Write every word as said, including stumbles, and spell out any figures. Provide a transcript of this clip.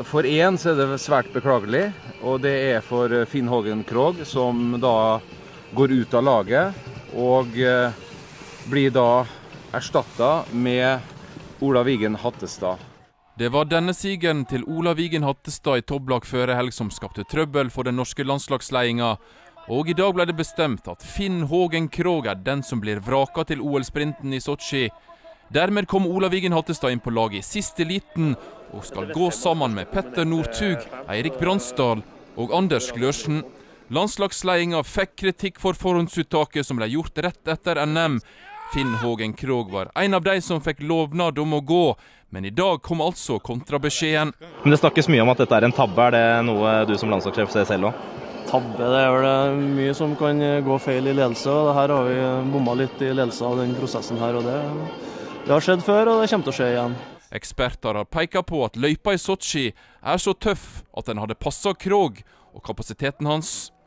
For en så er det svært beklagelig, og det er for Finn Hågen Krogh, som da går ut av laget, og eh, blir da erstattet med Olav Vigen Hattestad. Det var denne sigeren til Olav Vigen Hattestad i Toblak før helg som skapte trøbbel for den norske landslagsledelsen, og i dag ble det bestemt at Finn Hågen Krogh er den som blir vraket til O L-sprinten i Sochi. Dermed kom Olav Vigen Hattestad inn på laget i siste liten, og skal gå sammen med Petter Northug, Eirik Bransdal og Anders Glørsen. Landslagsledelsen fikk kritikk for forhåndsuttaket som ble gjort rett etter N M. Finn Hågen Krogh var en av de som fikk lovnad om å gå, men i dag kom altså kontrabeskjeden. Men det snakkes mye om at dette er en tabbe. Er det noe du som landslagssjef ser selv også? Tabbe, det er vel mye som kan gå feil i ledelse, og her har vi bommet litt i ledelse av den prosessen her, og det, det har skjedd før, og det kommer til å skje igjen. Eksperter har pekt på at løypa i Sochi er så tøff at den hadde passet Krogh, og kapasiteten hans